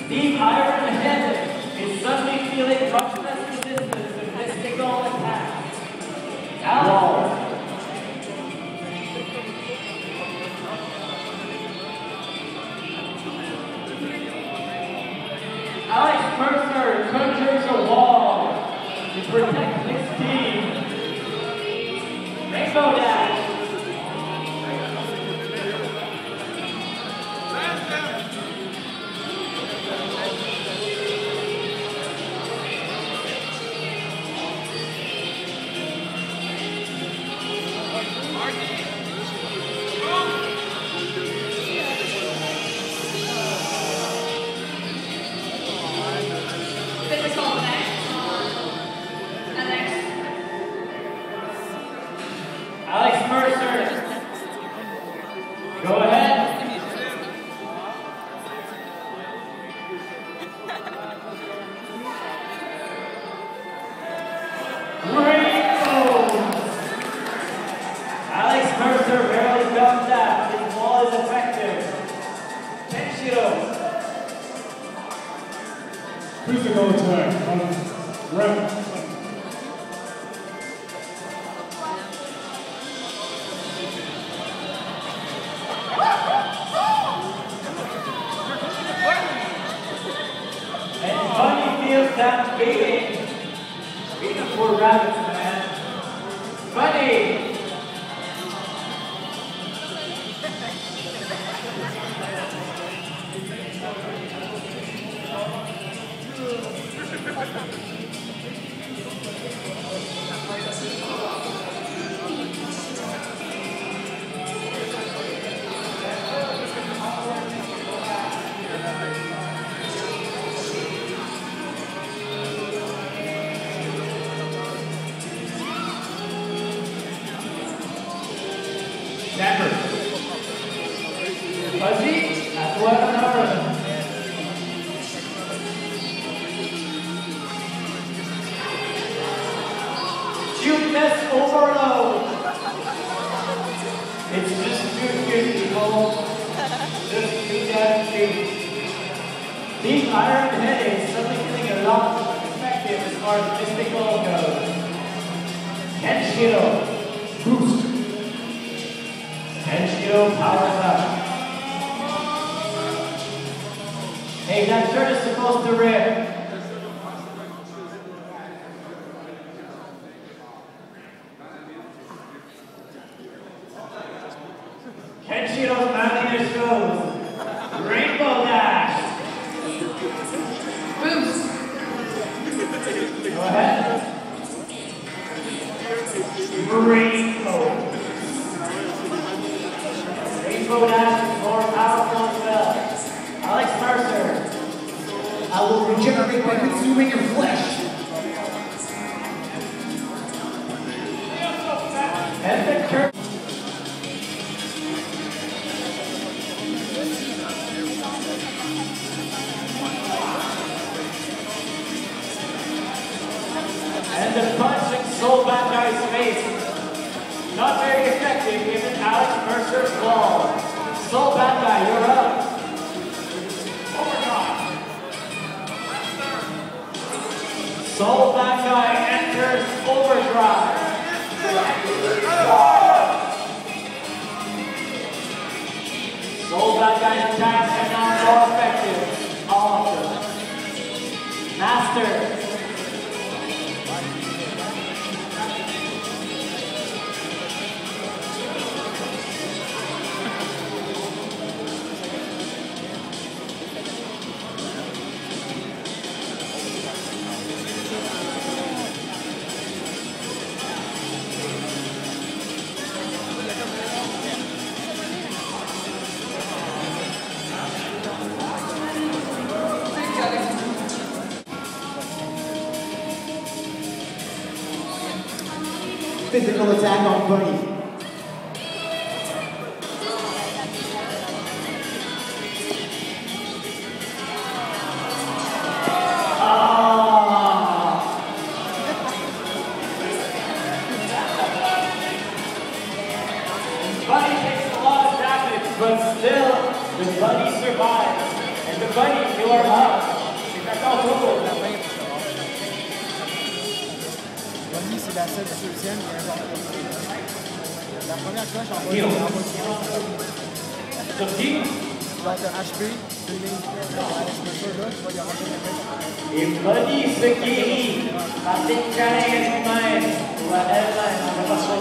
Deep Iron Head is suddenly feeling much less resistance to mystical attack. Alex. Alex Mercer conjures a wall to protect his team. Rainbow Dash. Alex Mercer, go ahead. Alex Mercer barely comes out. His ball is effective. Kenshiro. Physical attack on round. And Bunny feels that beating. Beating for rabbits, man. Bunny! Never. Fuzzy, that's what I'm doing. Cuteness overload. It's just too cute, people. Just too damn cute. Deep Iron Head is suddenly feeling a lot more effective as far as mystical goes. Kenshiro. Boost. Kenshiro powers up. Hey, that shirt is supposed to rip. Kenshiro's mounting his shows. Rainbow Dash. Boost. Go ahead. Rainbow. Rainbow Dash is more powerful as well. Alex Mercer. I will regenerate by consuming your flesh. And the curve. And the punch in Soul Bad Guy's face. Not very effective given Alex Mercer's ball. Soul Bad Guy, you're up. Soul Bad Guy enters overdrive. Soul Bad Guy's attacks are now more effective. All of them. Master. Physical attack on Bunny. Bunny takes a lot of damage, but still, the Bunny survives. And the Bunny, you are up. c'est la seule deuxième. La première coche, en bas, Heel. So deep. tu vas être HP, tu mets là, tu vas y avoir If Buddy Sakini ating kaya kumain, wala na napasok.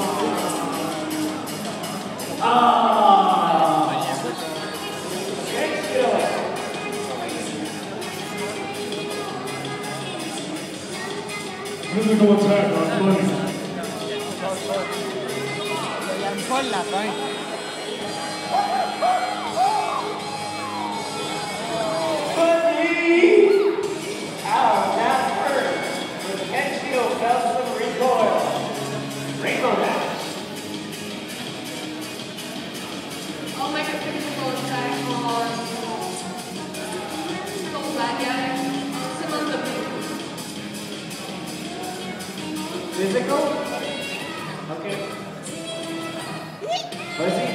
Physical attack on Buddy. Il aime pas le lapin. Buddy! Ow, that hurt. With Kenshio felt some recoil. Rainbow Dash. I'll make a physical attack on Soul Bad Guy. Similar to me. Physical? Okay. Fuzzy?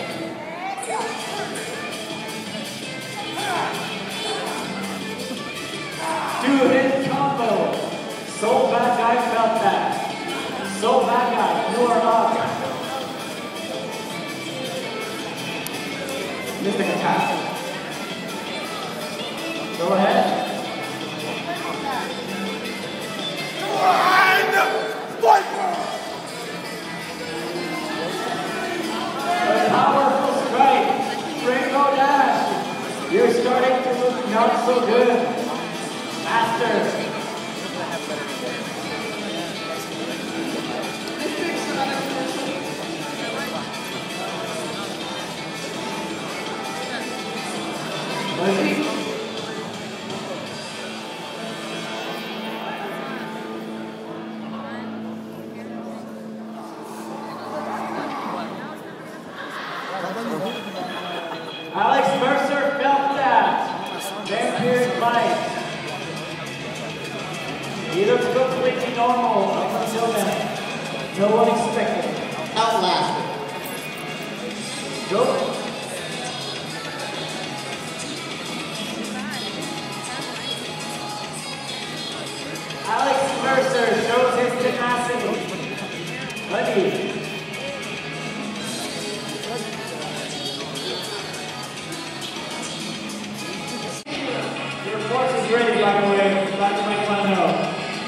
Two-hit combo. Soul Bad Guy felt that. Soul Bad Guy, you are up. Mystic attack. Go ahead. A powerful strike. Rainbow Dash. You're starting to look not so good. Master. Lizzie. Alex Mercer felt that. Vampire Bite. He looks completely normal up until then. No one expected it. Outlasted. Go. Alex Mercer shows his tenacity. Buddy. Your force is ready, by the way. Glad you might want to know.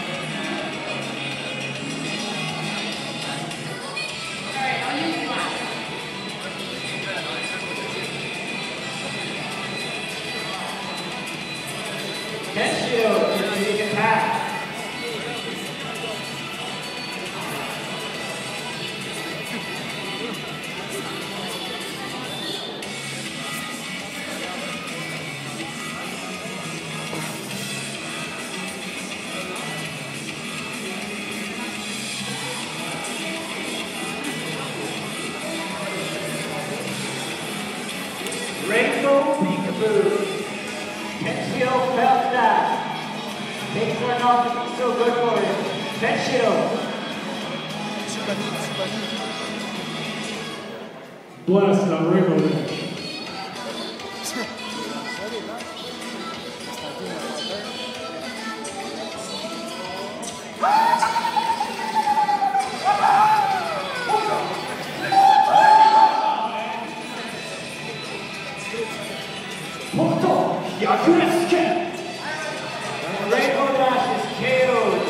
Alright, I'll use black. Kenshio, strategic attack. Rainbow Peekaboo. Kenshio felt that. Things are not looking so good for you. Kenshio. Blast on Rainbow Dash. Moto Yakuretsuken. Rainbow Dash is KO'd.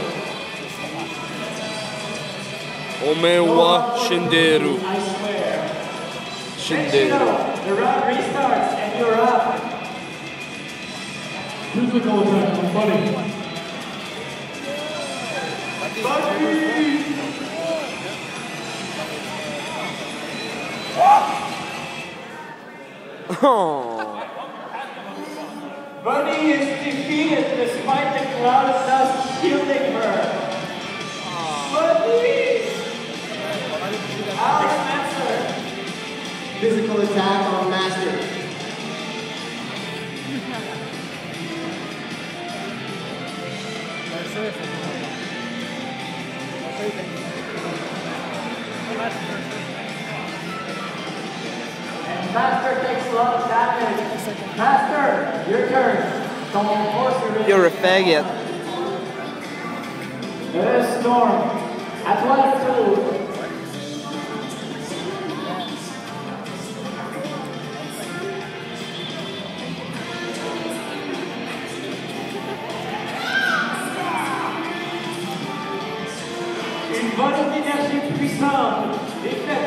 Omewa Shinderu. I swear. Shinderu. Kenshio, the round restarts and you're up. Physical attack on Buddy. Oh. Buddy is defeated despite the cloud of dust shielding her. Buddy! Alex Manser. Physical attack on Master. And Master takes a lot of damage. Master, your turn. Don't force your You're a faggot. There's Storm. À toi le tour. Une bonne énergie puissante et faite